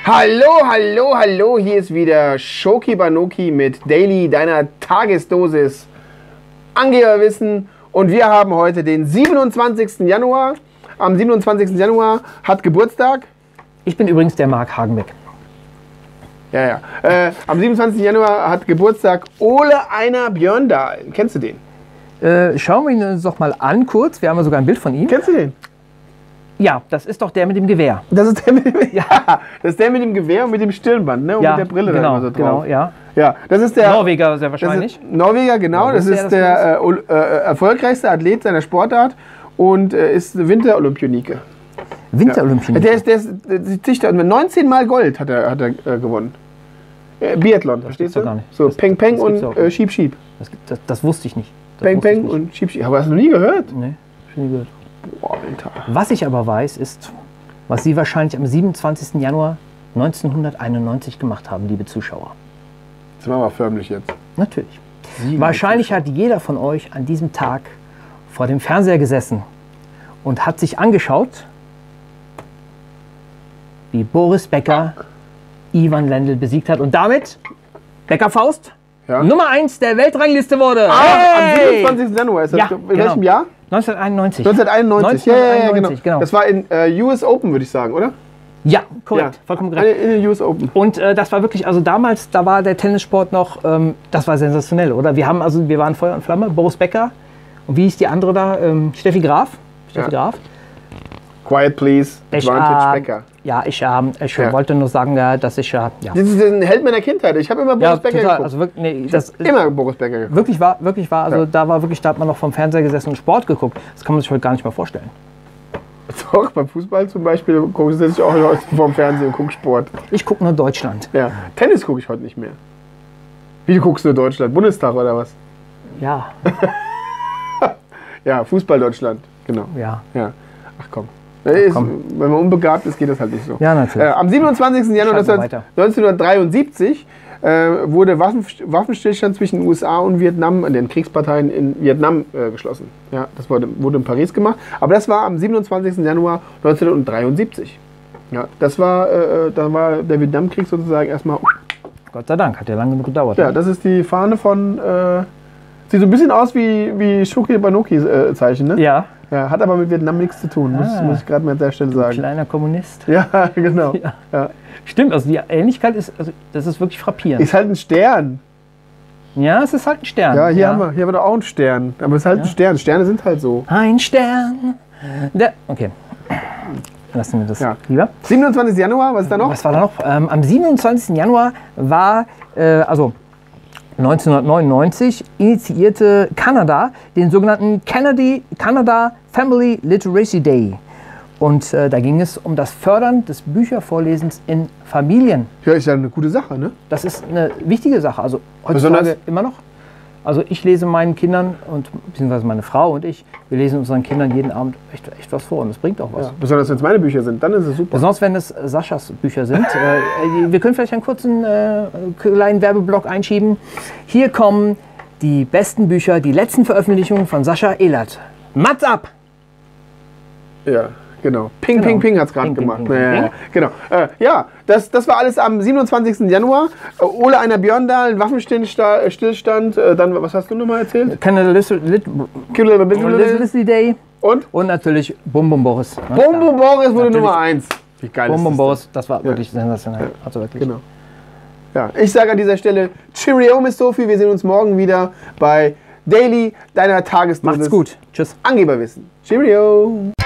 Hallo, hallo, hallo, hier ist wieder Shoki Banoki mit Daily, deiner Tagesdosis Angeberwissen. Und wir haben heute den 27. Januar. Am 27. Januar hat Geburtstag. Ich bin übrigens der Marc Hagenbeck. Ja. Am 27. Januar hat Geburtstag Ole Einar Björndal. Kennst du den? Schauen wir ihn uns doch mal an kurz. Wir haben ja sogar ein Bild von ihm. Kennst du den? Ja, das ist doch der mit dem Gewehr. Das ist der mit dem, das ist der mit dem Gewehr und mit dem Stirnband, ne? Und Ja, mit der Brille genau, da immer so drauf. genau, ja. Ja, das ist der Norweger sehr wahrscheinlich. Norweger, genau. Ja, das ist der erfolgreichste Athlet seiner Sportart und ist Winterolympionique. Winterolympionique. Der ist Züchter. 19 Mal Gold hat er gewonnen. Biathlon, verstehst du? Gar nicht. So Peng Peng das und gibt's auch nicht. Schieb Schieb. Das wusste ich nicht. Peng Peng und Schieb Schieb. Aber hast du noch nie gehört? Nee, hab ich nie gehört. Boah, Alter. Was ich aber weiß, ist, was Sie wahrscheinlich am 27. Januar 1991 gemacht haben, liebe Zuschauer. Das machen wir förmlich jetzt. Natürlich. Wahrscheinlich hat jeder von euch an diesem Tag vor dem Fernseher gesessen und hat sich angeschaut, wie Boris Becker Ivan Lendl besiegt hat und damit Becker Faust Nummer 1 der Weltrangliste wurde. Am 27. Januar ist das. Ja, in welchem Jahr? 1991. 1991. Ja, genau. Das war in US Open, würde ich sagen, oder? Ja, korrekt. Ja. Vollkommen korrekt. In den US Open. Und das war wirklich, also damals, da war der Tennissport noch, das war sensationell, oder? Wir waren Feuer und Flamme, Boris Becker. Und wie hieß die andere da? Steffi Graf. Graf. Quiet please, Advantage Becker. Ja, ich wollte nur sagen, dass ich, ja. Das ist ein Held meiner Kindheit. Ich habe immer Boris Becker geguckt. Also wirklich, nee, das immer Boris Becker geguckt. Wirklich war, also da hat man noch vom Fernseher gesessen und Sport geguckt. Das kann man sich heute gar nicht mehr vorstellen. Doch, beim Fußball zum Beispiel sitze ich auch heute vorm Fernsehen und gucke Sport. Ich gucke nur Deutschland. Ja. Tennis gucke ich heute nicht mehr. Wie, du guckst nur Deutschland? Bundestag oder was? Ja. Ja, Fußball Deutschland, genau. Ja. Ach komm. Wenn man unbegabt ist, geht das halt nicht so. Ja, natürlich. Am 27. Januar 1973 wurde Waffenstillstand zwischen den USA und Vietnam, den Kriegsparteien in Vietnam, geschlossen. Ja, das wurde in Paris gemacht. Aber das war am 27. Januar 1973. Ja, da war der Vietnamkrieg sozusagen erstmal. Gott sei Dank, hat ja lange genug gedauert. Ja, das ist die Fahne von. Sieht so ein bisschen aus wie Shoki Banoki Zeichen, ne? Ja. Ja, hat aber mit Vietnam nichts zu tun, muss ich gerade mal an der Stelle sagen. Kleiner Kommunist. Ja, genau. Ja. Stimmt, also die Ähnlichkeit ist, das ist wirklich frappierend. Ist halt ein Stern. Ja, es ist halt ein Stern. Ja, hier haben wir doch auch einen Stern. Aber es ist halt ein Stern. Sterne sind halt so. Ein Stern. Okay. Lassen wir das lieber. 27. Januar, was ist da noch? Was war da noch? Am 27. Januar war, 1999 initiierte Kanada den sogenannten Canada Family Literacy Day. Und da ging es um das Fördern des Büchervorlesens in Familien. Ja, ist ja eine gute Sache, ne? Das ist eine wichtige Sache. Also heutzutage immer noch. Also ich lese meinen Kindern, beziehungsweise meine Frau und ich, wir lesen unseren Kindern jeden Abend echt was vor. Und das bringt auch was. Ja, besonders wenn es meine Bücher sind, dann ist es super. Besonders wenn es Saschas Bücher sind. Wir können vielleicht einen kurzen kleinen Werbeblock einschieben. Hier kommen die besten Bücher, die letzten Veröffentlichungen von Sascha Elert. Mats ab! Ja, genau. Ping, Ping hat es gerade gemacht. Genau. Das war alles am 27. Januar. Ole Einar Björndal, Waffenstillstand. Dann, was hast du nochmal erzählt? Canada Literacy Day. Und natürlich Bum Bum Boris. Bum Bum Boris wurde Nummer 1. Wie geil ist das? Bum Bum Boris, das war wirklich sensationell. Also wirklich. Genau. Ja, ich sage an dieser Stelle Cheerio, Miss Sophie. Wir sehen uns morgen wieder bei Daily, deiner Tagesdosis. Macht's gut. Tschüss. Angeberwissen. Cheerio.